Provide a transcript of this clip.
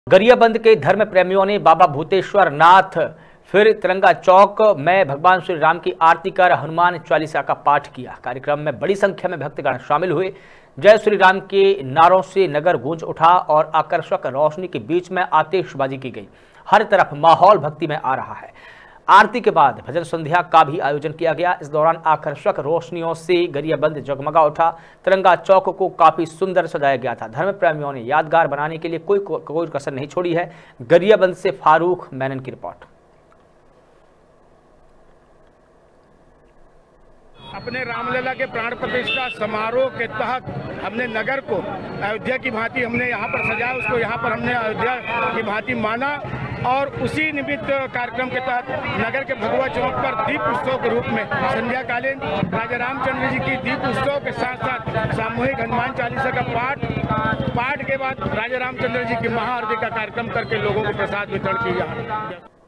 गरियाबंद के धर्म प्रेमियों ने बाबा भूतेश्वर नाथ फिर तिरंगा चौक में भगवान श्री राम की आरती कर हनुमान चालीसा का पाठ किया। कार्यक्रम में बड़ी संख्या में भक्तगण शामिल हुए। जय श्री राम के नारों से नगर गूंज उठा और आकर्षक रोशनी के बीच में आतिशबाजी की गई। हर तरफ माहौल भक्ति में आ रहा है। आरती के बाद भजन संध्या का भी आयोजन किया गया। इस दौरान आकर्षक रोशनियों से गरियाबंद जगमगा उठा। तिरंगा चौक को काफी सुंदर सजाया गया था। धर्म प्रेमियों ने यादगार बनाने के लिए कोई कसर नहीं छोड़ी है। गरियाबंद से फारूक मेनन की रिपोर्ट। अपने रामलला के प्राण प्रतिष्ठा समारोह के तहत हमने नगर को अयोध्या की भांति हमने यहाँ पर सजाया, उसको यहाँ पर हमने अयोध्या की भांति माना और उसी निमित्त कार्यक्रम के तहत नगर के भगवा चौक पर दीप उत्सव के रूप में संध्याकालीन राजा रामचंद्र जी की दीप उत्सव के साथ साथ सामूहिक हनुमान चालीसा का पाठ के बाद राजा रामचंद्र जी की महाआरती का कार्यक्रम करके लोगों को प्रसाद वितरण किया।